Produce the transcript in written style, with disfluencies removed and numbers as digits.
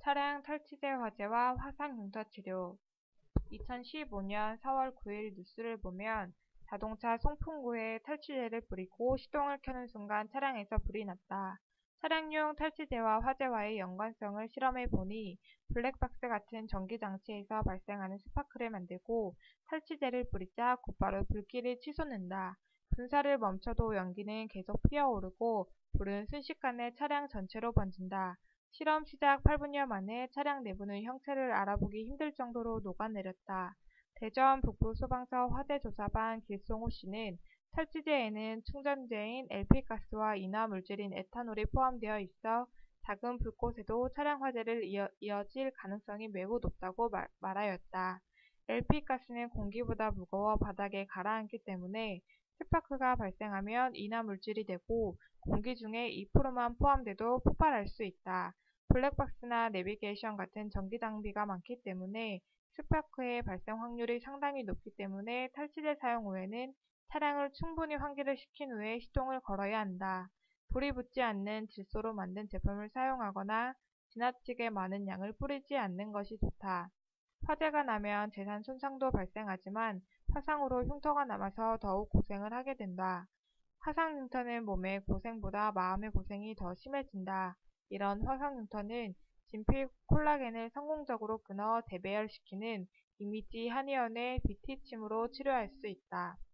차량 탈취제 화재와 화상 흉터 치료. 2015년 4월 9일 뉴스를 보면 자동차 송풍구에 탈취제를 뿌리고 시동을 켜는 순간 차량에서 불이 났다. 차량용 탈취제와 화재와의 연관성을 실험해 보니 블랙박스 같은 전기장치에서 발생하는 스파크를 만들고 탈취제를 뿌리자 곧바로 불길이 치솟는다. 분사를 멈춰도 연기는 계속 피어오르고 불은 순식간에 차량 전체로 번진다. 실험 시작 8분여 만에 차량 내부는 형체를 알아보기 힘들 정도로 녹아내렸다. 대전 북부소방서 화재조사반 길송호 씨는 탈취제에는 충전재인 LP가스와 인화물질인 에탄올이 포함되어 있어 작은 불꽃에도 차량 화재를 이어질 가능성이 매우 높다고 말하였다. LP가스는 공기보다 무거워 바닥에 가라앉기 때문에 스파크가 발생하면 인화물질이 되고 공기 중에 2%만 포함돼도 폭발할 수 있다. 블랙박스나 내비게이션 같은 전기 장비가 많기 때문에 스파크의 발생 확률이 상당히 높기 때문에 탈취제 사용 후에는 차량을 충분히 환기를 시킨 후에 시동을 걸어야 한다. 불이 붙지 않는 질소로 만든 제품을 사용하거나 지나치게 많은 양을 뿌리지 않는 것이 좋다. 화재가 나면 재산 손상도 발생하지만 화상으로 흉터가 남아서 더욱 고생을 하게 된다. 화상 흉터는 몸의 고생보다 마음의 고생이 더 심해진다. 이런 화상 흉터는 진피 콜라겐을 성공적으로 끊어 대배열시키는 이미지 한의원의 BT침으로 치료할 수 있다.